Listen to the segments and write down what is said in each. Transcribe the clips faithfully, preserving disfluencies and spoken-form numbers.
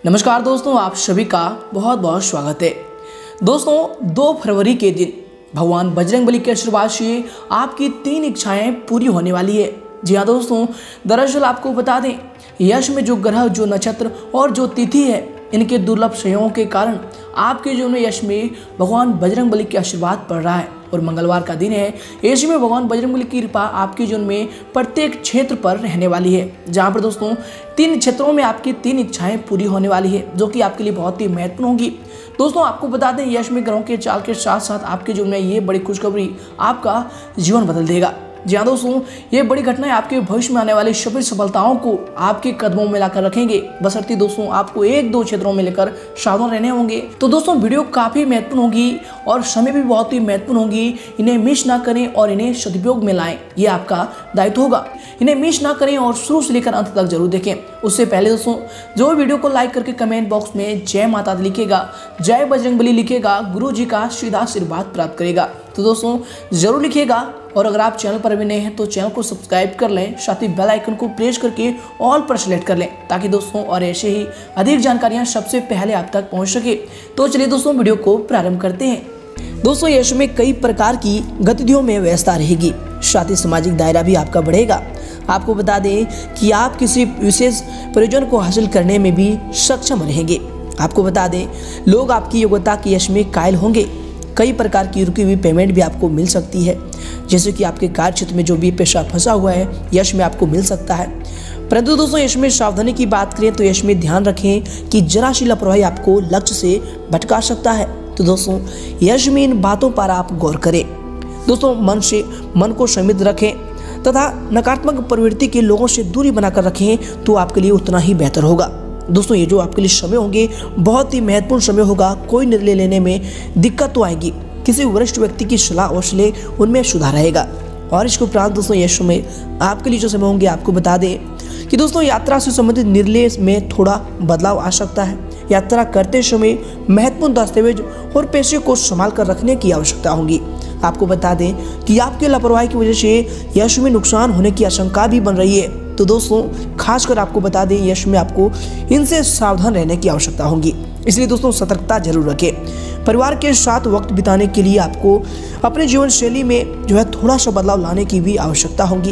नमस्कार दोस्तों, आप सभी का बहुत बहुत स्वागत है। दोस्तों, दो फरवरी के दिन भगवान बजरंगबली के आशीर्वाद से आपकी तीन इच्छाएं पूरी होने वाली है। जी हाँ दोस्तों, दरअसल आपको बता दें, यश में जो ग्रह, जो नक्षत्र और जो तिथि है, इनके दुर्लभ संयोगों के कारण आपके जीवन में यश में भगवान बजरंगबली के आशीर्वाद पड़ रहा है और मंगलवार का दिन है। ऐसे में भगवान बजरंगबली की कृपा आपके जीवन में प्रत्येक क्षेत्र पर रहने वाली है, जहाँ पर दोस्तों तीन क्षेत्रों में आपकी तीन इच्छाएं पूरी होने वाली है, जो कि आपके लिए बहुत ही महत्वपूर्ण होगी। दोस्तों, आपको बता दें, यश में ग्रहों के चाल के साथ साथ आपके जीवन में ये बड़ी खुशखबरी आपका जीवन बदल देगा। जी हाँ दोस्तों, ये बड़ी घटनाएं आपके भविष्य में आने वाली सभी सफलताओं को आपके कदमों में लाकर रखेंगे। बशर्ते दोस्तों आपको एक दो क्षेत्रों में लेकर सावधान रहने होंगे। तो दोस्तों, वीडियो काफी महत्वपूर्ण होगी और समय भी बहुत ही महत्वपूर्ण होगी। इन्हें मिस ना करें और इन्हें सदुपयोग में लाएं, ये आपका दायित्व होगा। इन्हें मिस ना करें और शुरू से लेकर अंत तक जरूर देखें। उससे पहले दोस्तों, जो वीडियो को लाइक करके कमेंट बॉक्स में जय माता दी लिखेगा, जय बजरंगबली लिखेगा, गुरु जी का सीधा आशीर्वाद प्राप्त करेगा। तो दोस्तों जरूर लिखिएगा। और अगर आप चैनल पर भी नए हैं तो चैनल को सब्सक्राइब कर लें, साथ ही बेल आइकन को प्रेस करके ऑल पर सेलेक्ट कर लें, ताकि दोस्तों और ऐसे ही अधिक जानकारियां सबसे पहले आप तक पहुंच सके। तो चलिए दोस्तों, वीडियो को प्रारंभ करते हैं। दोस्तों, यश में कई प्रकार की गतिविधियों में व्यस्तता रहेगी, साथ ही सामाजिक दायरा भी आपका बढ़ेगा। आपको बता दें कि आप किसी विशेष प्रयोजन को हासिल करने में भी सक्षम रहेंगे। आपको बता दें, लोग आपकी योग्यता के यश में कायल होंगे। कई प्रकार की रुकी हुई पेमेंट भी आपको मिल सकती है, जैसे कि आपके कार्य क्षेत्र में जो भी पैसा फंसा हुआ है, यश में आपको मिल सकता है। परंतु दोस्तों, यश में सावधानी की बात करें तो यश में ध्यान रखें कि जरा सी लापरवाही आपको लक्ष्य से भटका सकता है। तो दोस्तों, यश में इन बातों पर आप गौर करें। दोस्तों, मन से मन को संयमित रखें तथा नकारात्मक प्रवृत्ति के लोगों से दूरी बनाकर रखें, तो आपके लिए उतना ही बेहतर होगा। दोस्तों, ये जो आपके लिए समय होंगे बहुत ही महत्वपूर्ण समय होगा। कोई निर्णय लेने में दिक्कत तो आएगी, किसी वरिष्ठ व्यक्ति की सलाह और सलाह उनमें सुधार आएगा। और इसके उपरांत दोस्तों, यश में आपके लिए जो समय होंगे, आपको बता दें कि दोस्तों यात्रा से संबंधित निर्णय में थोड़ा बदलाव आ सकता है। यात्रा करते समय महत्वपूर्ण दस्तावेज और पैसे को संभाल कर रखने की आवश्यकता होगी। आपको बता दें कि आपकी लापरवाही की वजह से यश में नुकसान होने की आशंका भी बन रही है। तो दोस्तों, खासकर आपको बता दें, यश में आपको इनसे सावधान रहने की आवश्यकता होगी। इसलिए दोस्तों, सतर्कता जरूर रखें। परिवार के साथ वक्त बिताने के लिए आपको अपने जीवन शैली में जो है थोड़ा सा बदलाव लाने की भी आवश्यकता होगी।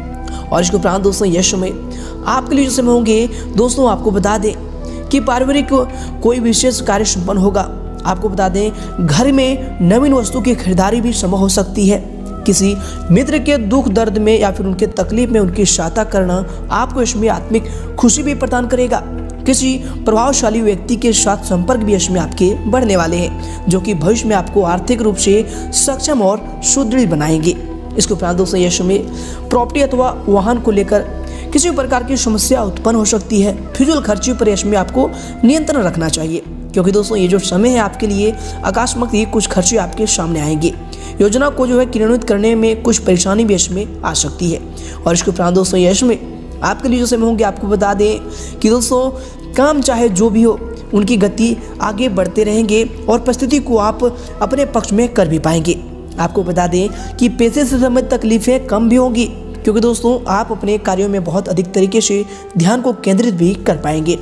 और इसके उपरांत दोस्तों, यश में आपके लिए जो समय होंगे, दोस्तों आपको बता दें कि पारिवारिक कोई विशेष कार्य संपन्न होगा। आपको बता दें, घर में नवीन वस्तु की खरीदारी भी संभव हो सकती है। किसी मित्र के दुख दर्द में या फिर उनके तकलीफ में उनकी सहायता करना आपको इसमें आत्मिक खुशी भी प्रदान करेगा। किसी प्रभावशाली व्यक्ति के साथ संपर्क भी इसमें आपके बढ़ने वाले हैं, जो कि भविष्य में आपको आर्थिक रूप से सक्षम और सुदृढ़ बनाएंगे। इसके उपरांत दोस्तों, यश में प्रॉपर्टी अथवा वाहन को लेकर किसी प्रकार की समस्या उत्पन्न हो सकती है। फिजूल खर्ची पर यश में आपको नियंत्रण रखना चाहिए, क्योंकि दोस्तों ये जो समय है आपके लिए अकस्मात ये कुछ खर्चे आपके सामने आएंगे। योजना को जो है क्रियान्वित करने में कुछ परेशानी भी इसमें आ सकती है। और इसके उपरांत दोस्तों, यश में आपके लिए जो समय होंगे, आपको बता दें कि दोस्तों काम चाहे जो भी हो, उनकी गति आगे बढ़ते रहेंगे और परिस्थिति को आप अपने पक्ष में कर भी पाएंगे। आपको बता दें कि पैसे से संबंधित तकलीफें कम भी होंगी, क्योंकि दोस्तों आप अपने कार्यों में बहुत अधिक तरीके से ध्यान को केंद्रित भी कर पाएंगे।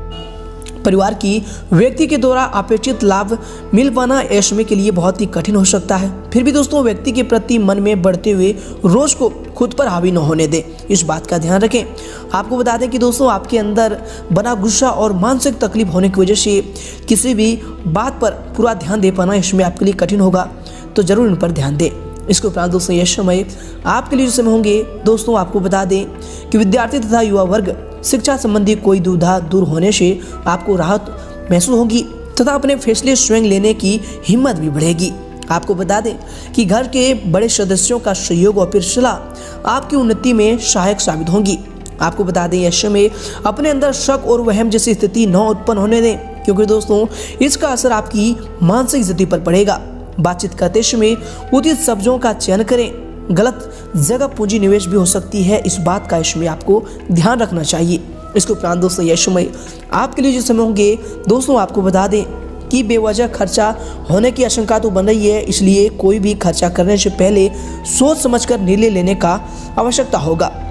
परिवार की व्यक्ति के द्वारा अपेक्षित लाभ मिल पाना यश में के लिए बहुत ही कठिन हो सकता है। फिर भी दोस्तों, व्यक्ति के प्रति मन में बढ़ते हुए रोष को खुद पर हावी न होने दें, इस बात का ध्यान रखें। आपको बता दें कि दोस्तों आपके अंदर बना गुस्सा और मानसिक तकलीफ होने की वजह से किसी भी बात पर पूरा ध्यान दे पाना इसमें आपके लिए कठिन होगा, तो जरूर इन पर ध्यान दें। इसके उपरांत दोस्तों, यह समय आपके लिए जो समय होंगे, दोस्तों आपको बता दें कि विद्यार्थी तथा युवा वर्ग शिक्षा संबंधी कोई दुविधा दूर होने से आपको राहत महसूस होगी तथा अपने फैसले स्वयं लेने की हिम्मत भी बढ़ेगी। आपको बता दें कि घर के बड़े सदस्यों का सहयोग और फिर सलाह आपकी उन्नति में सहायक साबित होंगी। आपको बता दें, यश में अपने अंदर शक और वहम जैसी स्थिति न उत्पन्न होने दें, क्योंकि दोस्तों इसका असर आपकी मानसिक स्थिति पर पड़ेगा। बातचीत करते समय उचित शब्दों का चयन करें। गलत जगह पूंजी निवेश भी हो सकती है, इस बात का इसमें आपको ध्यान रखना चाहिए। इसके उपरांत दोस्तों, यह समय आपके लिए जो समय होंगे, दोस्तों आपको बता दें कि बेवजह खर्चा होने की आशंका तो बन रही है, इसलिए कोई भी खर्चा करने से पहले सोच समझकर निर्णय लेने का आवश्यकता होगा।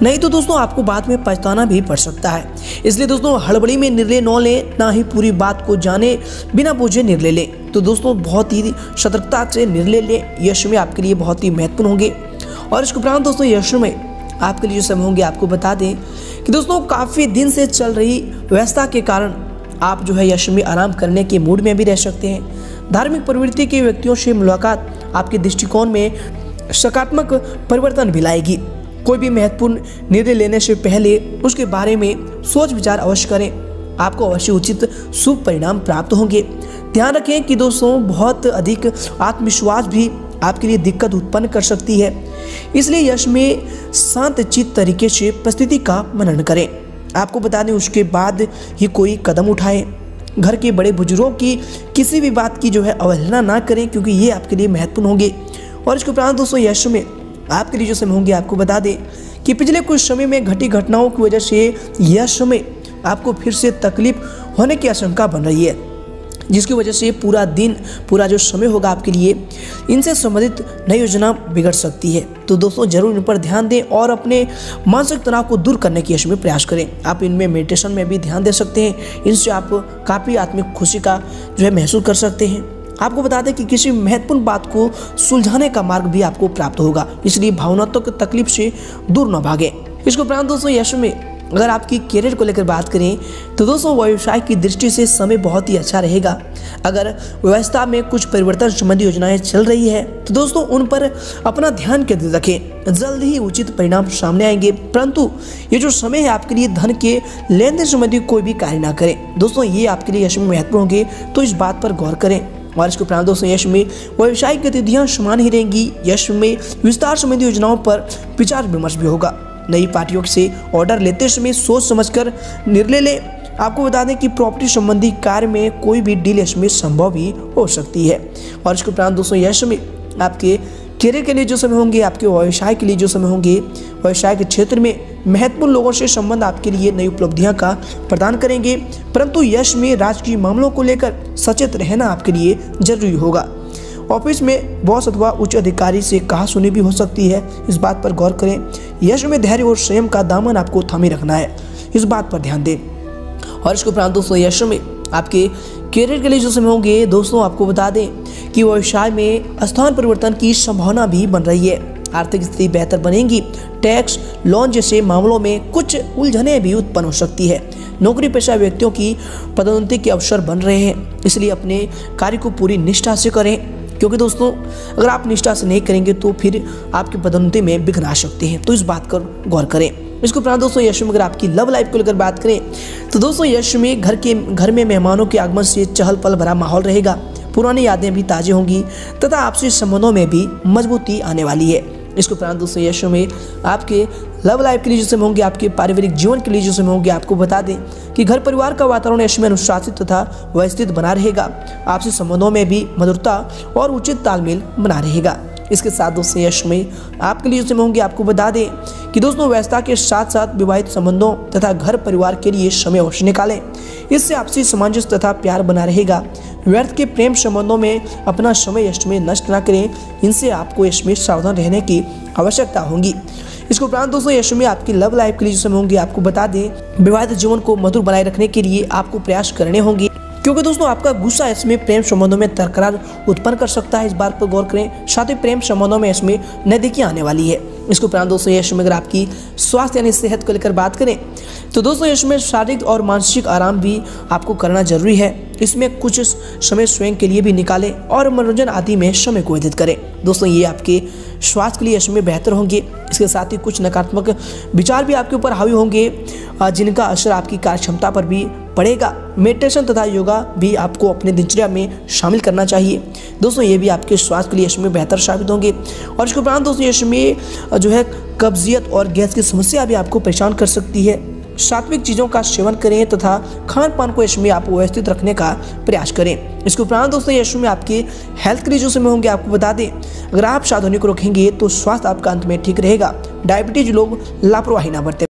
नहीं तो दोस्तों आपको बाद में पछताना भी पड़ सकता है। इसलिए दोस्तों हड़बड़ी में निर्णय न लें, ना ही पूरी बात को जाने बिना पूछे निर्णय लें। तो दोस्तों बहुत ही सतर्कता से निर्णय लें, यश में आपके लिए बहुत ही महत्वपूर्ण होंगे। और इसके उपरांत दोस्तों यश में आपके लिए जो समय होंगे आपको बता दें कि दोस्तों काफ़ी दिन से चल रही व्यवस्था के कारण आप जो है यश में आराम करने के मूड में भी रह सकते हैं। धार्मिक प्रवृत्ति के व्यक्तियों से मुलाकात आपके दृष्टिकोण में सकारात्मक परिवर्तन भी लाएगी। कोई भी महत्वपूर्ण निर्णय लेने से पहले उसके बारे में सोच विचार अवश्य करें, आपको अवश्य उचित शुभ परिणाम प्राप्त होंगे। ध्यान रखें कि दोस्तों बहुत अधिक आत्मविश्वास भी आपके लिए दिक्कत उत्पन्न कर सकती है, इसलिए यश में शांत चित्त तरीके से परिस्थिति का मनन करें। आपको बता दें उसके बाद ही कोई कदम उठाएं। घर के बड़े बुजुर्गों की किसी भी बात की जो है अवहेलना ना करें, क्योंकि ये आपके लिए महत्वपूर्ण होंगे। और इसके उपरांत दोस्तों यश में आपके लिए जो समय होंगे आपको बता दें कि पिछले कुछ समय में घटी घटनाओं की वजह से यश में आपको फिर से तकलीफ होने की आशंका बन रही है, जिसकी वजह से पूरा दिन पूरा जो समय होगा आपके लिए इनसे संबंधित नई योजना बिगड़ सकती है। तो दोस्तों जरूर इन पर ध्यान दें और अपने मानसिक तनाव को दूर करने की यश में प्रयास करें। आप इनमें मेडिटेशन में भी ध्यान दे सकते हैं, इनसे आप काफ़ी आत्मिक खुशी का जो है महसूस कर सकते हैं। आपको बता दें कि किसी महत्वपूर्ण बात को सुलझाने का मार्ग भी आपको प्राप्त होगा, इसलिए भावनात्मक तकलीफ से दूर न भागें। इसके उपरांत दोस्तों यश में अगर आपकी करियर को लेकर बात करें तो दोस्तों व्यवसाय की दृष्टि से समय बहुत ही अच्छा रहेगा। अगर व्यवस्था में कुछ परिवर्तन संबंधी योजनाएं चल रही है तो दोस्तों उन पर अपना ध्यान केंद्रित रखें, जल्द ही उचित परिणाम सामने आएंगे। परंतु ये जो समय है आपके लिए धन के लेन देन संबंधी कोई भी कार्य ना करें। दोस्तों ये आपके लिए यश में महत्वपूर्ण होंगे, तो इस बात पर गौर करें। और इसके उपरांत दोस्तों यश में व्यावसायिक गतिविधियां समान ही रहेंगी। यश में विस्तार संबंधी योजनाओं पर विचार विमर्श भी होगा। नई पार्टियों से ऑर्डर लेते समय सोच समझकर निर्णय लें। आपको बता दें कि प्रॉपर्टी संबंधी कार्य में कोई भी डील यश में संभव भी हो सकती है। और इसके उपरांत दोस्तों यश में आपके करियर के लिए जो समय होंगे, आपके व्यवसाय के लिए जो समय होंगे, व्यवसाय के क्षेत्र में महत्वपूर्ण लोगों से संबंध आपके लिए नई उपलब्धियां का प्रदान करेंगे। परंतु यश में राजकीय मामलों को लेकर सचेत रहना आपके लिए जरूरी होगा। ऑफिस में बॉस अथवा उच्च अधिकारी से कहा सुनी भी हो सकती है, इस बात पर गौर करें। यश में धैर्य और संयम का दामन आपको थामे रखना है, इस बात पर ध्यान दें। और इसके उपरांत दोस्तों यश में आपके करियर के लिए जो समय होंगे दोस्तों आपको बता दें कि व्यवसाय में स्थान परिवर्तन की संभावना भी बन रही है। आर्थिक स्थिति बेहतर बनेगी। टैक्स लोन जैसे मामलों में कुछ उलझने भी उत्पन्न हो सकती है। नौकरी पेशा व्यक्तियों की पदोन्नति के अवसर बन रहे हैं, इसलिए अपने कार्य को पूरी निष्ठा से करें, क्योंकि दोस्तों अगर आप निष्ठा से नहीं करेंगे तो फिर आपकी पदोन्नति में विघ्न आ सकते हैं। तो इस बात पर गौर करें। इसके उपरांत दोस्तों यश में अगर आपकी लव लाइफ को लेकर बात करें तो दोस्तों यश में घर के घर में मेहमानों के आगमन से चहल पहल भरा माहौल रहेगा। पुरानी यादें भी ताज़ी होंगी तथा आपसी संबंधों में भी मजबूती आने वाली है। इसके उपरांत दोस्तों यश में आपके लव लाइफ के लिए जो समय होंगे, आपके पारिवारिक जीवन के लिए जो समय होंगे, आपको बता दें कि घर परिवार का वातावरण यश में अनुशासित तथा व्यवस्थित बना रहेगा। आपसी संबंधों में भी मधुरता और उचित तालमेल बना रहेगा। इसके साथ दोस्तों यश में आपके लिए जो समय होंगे, आपको बता दें कि दोस्तों व्यवस्था के साथ साथ विवाहित संबंधों तथा घर परिवार के लिए समय अवश्य निकालें, इससे आपसी सामंजस्य तथा प्यार बना रहेगा। व्यर्थ के प्रेम संबंधों में अपना समय यश में नष्ट न करें, इनसे आपको यश में सावधान रहने की आवश्यकता होगी। इसके उपरांत दोस्तों यश में आपकी लव लाइफ के लिए जो समय होंगे, आपको बता दें विवाहित जीवन को मधुर बनाए रखने के लिए आपको प्रयास करने होंगे, क्योंकि दोस्तों आपका गुस्सा इसमें प्रेम संबंधों में तकरार उत्पन्न कर सकता है। इस बात पर गौर करें। साथ ही प्रेम संबंधों में इसमें नजदीकी आने वाली है। इसके उपरांत दोस्तों यश में अगर आपकी स्वास्थ्य यानी सेहत को लेकर बात करें तो दोस्तों इसमें शारीरिक और मानसिक आराम भी आपको करना जरूरी है। इसमें कुछ समय स्वयं के लिए भी निकालें और मनोरंजन आदि में समय को व्यतीत करें। दोस्तों ये आपके स्वास्थ्य के लिए इसमें बेहतर होंगे। इसके साथ ही कुछ नकारात्मक विचार भी आपके ऊपर हावी होंगे, जिनका असर आपकी कार्य क्षमता पर भी पड़ेगा। मेडिटेशन तथा योगा भी आपको अपने दिनचर्या में शामिल करना चाहिए। दोस्तों ये भी आपके स्वास्थ्य के लिए इसमें बेहतर साबित होंगे। और इसके उपरांत दोस्तों इसमें जो है कब्जियत और गैस की समस्या भी आपको परेशान कर सकती है। सात्विक चीज़ों का सेवन करें तथा खान पान को इसमें आप व्यवस्थित रखने का प्रयास करें। इसके उपरांत दोस्तों यश में आपके हेल्थ के लिए जो समय होंगे, आपको बता दें अगर आप सावधानी को रखेंगे तो स्वास्थ्य आपका अंत में ठीक रहेगा। डायबिटीज लोग लापरवाही ना बरतें।